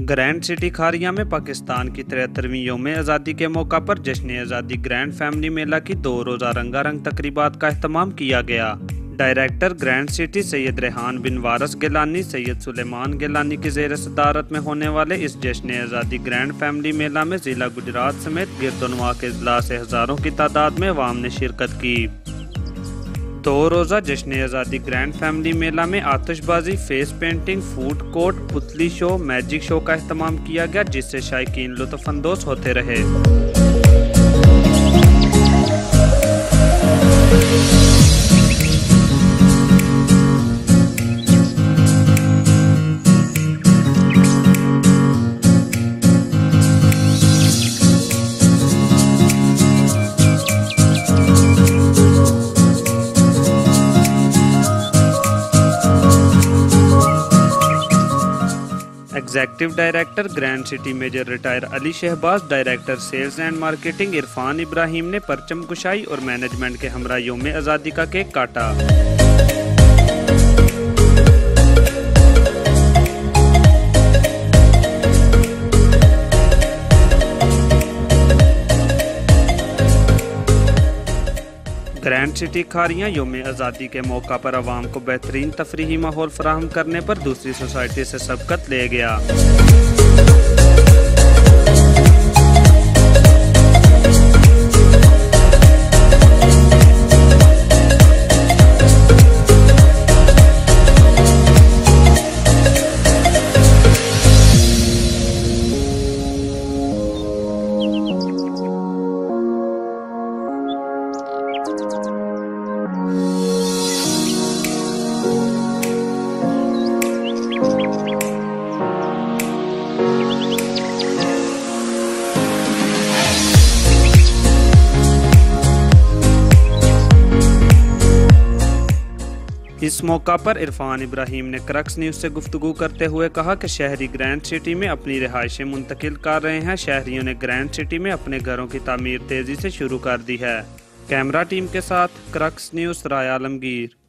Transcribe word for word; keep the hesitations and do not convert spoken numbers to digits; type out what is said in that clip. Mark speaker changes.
Speaker 1: Grand city खारिया में पाकिस्तान की तिहत्तरवीं यौम आज़ादी के मौका पर जश्न आज़ादी ग्रैंड फैमिली मेला की दो रोज़ा रंगारंग तकरीबात का अहतमाम किया गया। Director grand city Syed Rehan bin Waris Gilani Syed Suleman Gilani की ज़ेर सदारत में होने वाले इस जश्न आज़ादी ग्रैंड फैमिली मेला में ज़िला गुजरात समेत गिरदोनवा के अजला से हज़ारों की तादाद में अवाम ने शिरकत की। दो रोज़ा जश्न आज़ादी ग्रैंड फैमिली मेला में आतिशबाजी, फेस पेंटिंग, फूड कोर्ट, पुतली शो, मैजिक शो का अहतमाम किया गया, जिससे शायकीन लुत्फ़अंदोज़ होते रहे। Executive director grand city major retired Ali Shahbaz, director sales and marketing Irfan Ibrahim ने परचम कुशाई और मैनेजमेंट के हमरा यौम आज़ादी का केक काटा। ग्रैंड सिटी खारियां यौम आज़ादी के मौका पर आवाम को बेहतरीन तफरीही माहौल फराहम करने पर दूसरी सोसाइटी से सबकत ले गया। इस मौका पर इरफान इब्राहिम ने क्रक्स न्यूज़ से गुफ्तगू करते हुए कहा कि शहरी ग्रैंड सिटी में अपनी रिहाइशें मुंतकिल कर रहे हैं। शहरियों ने ग्रैंड सिटी में अपने घरों की तामीर तेज़ी से शुरू कर दी है। कैमरा टीम के साथ क्रक्स न्यूज़ राय आलमगीर।